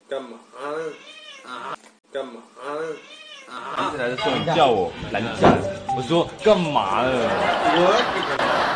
干嘛呢？干嘛呢？ 刚才是说你叫我蓝湛，我说干嘛呢？ 我。